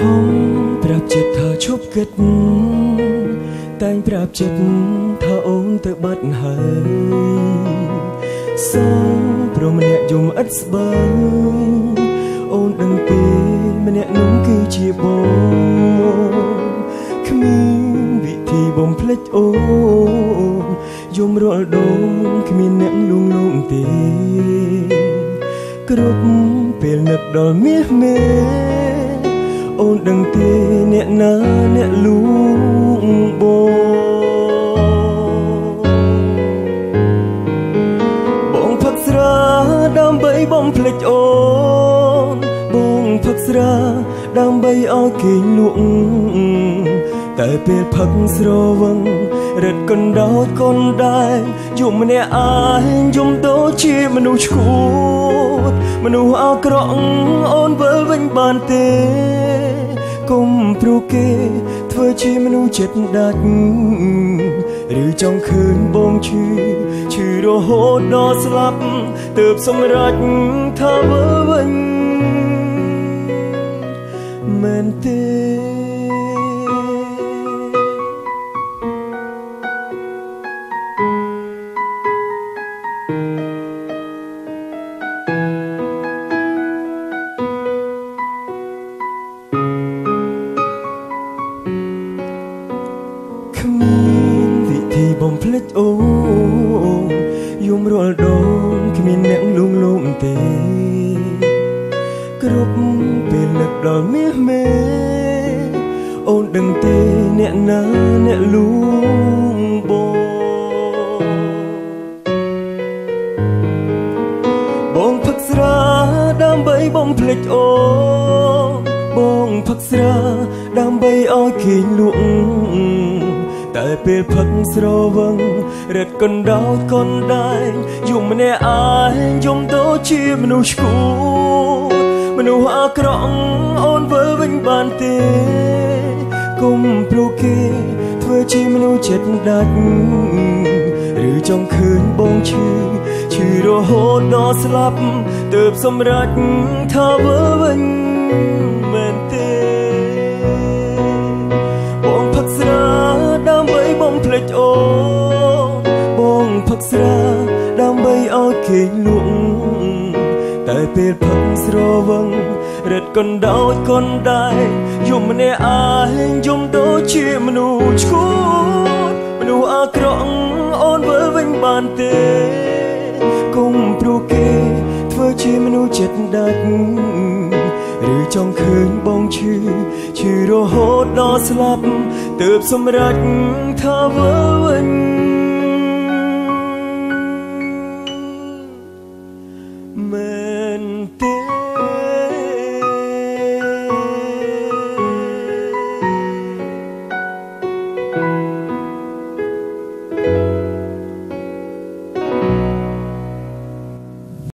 ប្រាប់ចិត្តថាឈប់គិតតែងប្រាប់ចិត្តថាអូនទៅបាត់ហើយសូមព្រមម្នាក់យំឥតស្បើយអូនដឹងទេម្នាក់នោះគឺជាបងគ្មានវិធីបំភ្លេចអូនយំរាល់ដងគ្មានអ្នកលួងលោមទេគ្រប់ពេលនឹកដល់មាសមេអូនដឹងទេអ្នកណាអ្នកលួងបងផឹកស្រាដើម្បីបំភ្លេចអូនបងផឹកស្រាដើម្បីឲ្យគេលក់តែពេលផឹកស្រវឹងរត់កណ្ដោចកណ្ដែងយំម្នាក់ឯងយំដូចជាមនុស្សឈួតមនុស្សអាក្រក់អូនវិលវិញបានទេគុំព្រោះគេធ្វើជាមនុស្សចិត្តដាច់ឬចង់ឃើញបងឈឺរហូតដល់ស្លាប់ទើបសម្រេចថាវិលវិញមែនទេបំភ្លេចអូនយំរាល់ដងគ្មានអ្នកលួងលោមទេគ្រប់ពេលនឹកដល់មាសមេអូនដឹងទេអ្នកណាអ្នកលួងបងផឹកស្រាដើម្បីបំភ្លេចអូនបងផឹកស្រាដើម្បីឲ្យគេលួងតែពេលផឹកស្រវឹងរត់កណ្ដោចកណ្ដែងយំម្នាក់ឯងយំដូចជាមនុស្សឈួតមនុស្សអាក្រក់អូនវិលវិញបានទេគុំព្រោះគេធ្វើជាមនុស្សចិត្តដាច់ឬចង់ឃើញបងឈឺរហូតដល់ស្លាប់ទើបសម្រេចថាវិលវិញមែនទេបងផឹកស្រាដើម្បីបំភ្លេចអូនបងផឹកស្រាដើម្បីឲ្យគេលួងតែពេលផឹកស្រវឹងរត់កណ្ដោចកណ្ដែងយំម្នាក់ឯងយំដូចជាមនុស្សឈួតមនុស្សអាក្រក់អូនវិលវិញបានទេគុំព្រោះគេធ្វើជាមនុស្សចិត្តដាច់ឬចង់ឃើញបងឈឺរហូតដល់ស្លាប់ទើបសម្រេចថាវិលវិញ